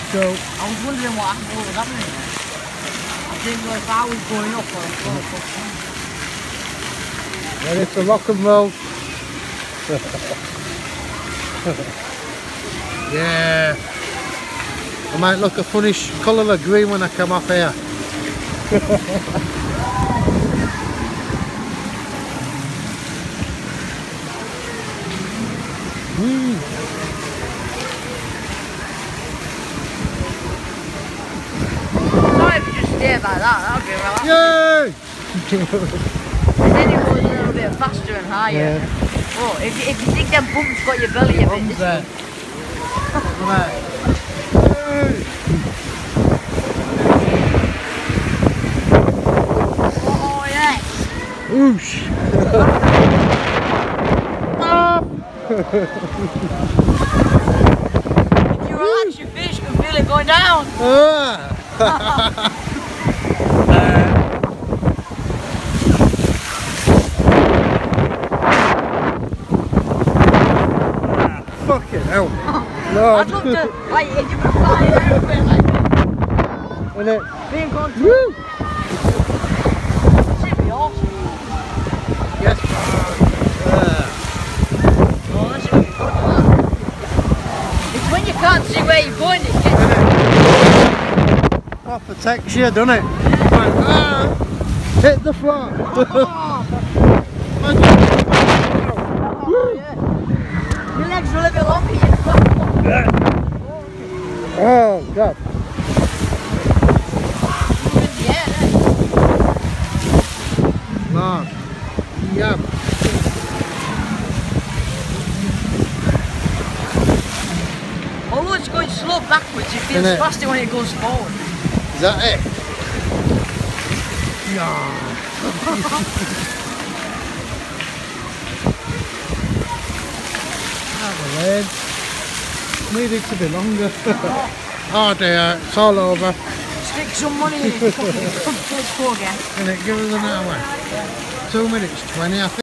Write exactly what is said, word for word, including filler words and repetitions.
So I was wondering what, happened, what was happening there. I didn't know if I was going up or going up. ready to rock and roll. Yeah. I might look a funny colour of green when I come off here. Mm. Sorry if you just stay by that, that would be relaxing. Yay! And then it goes a little bit faster and higher. Yeah. Oh, if, you- if you think them bumps got your belly a bit Bumps this there. way. Come on. Oh yes! Oosh! If you relax your face, you can feel it going down. Ah. Fucking hell. Lord. I'd love to, like, if you could fly it out a bit like that. Isn't it? Being contour. Woo! Should be awesome. Yes. Ah. Oh, that should be good, that. It's when you can't see where you're going, it gets... That protects you, doesn't it? Like, ah, hit the floor. Oh, yeah. Your legs are a little bit longer, you Oh, God. Yeah, Lord. Yeah. although it's going slow backwards, it feels Isn't it? faster when it goes forward. Is that it? Yeah. Legs. Needed to be longer. Oh dear, it's all over. Stick some money in it. Let's go again. Can it give us an hour? Two minutes twenty, I think.